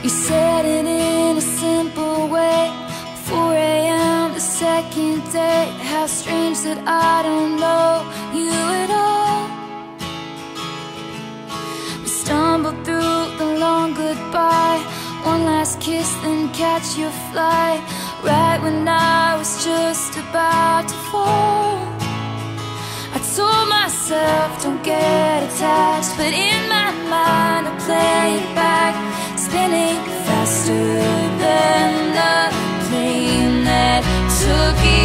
You said it in a simple way. 4 a.m. the second day. How strange that I don't know you at all. We stumbled through the long goodbye. One last kiss, then catch your flight. Right when I was just about to fall, I told myself, don't get attached. But in my mind I play it back, spinning faster than the plane that took you.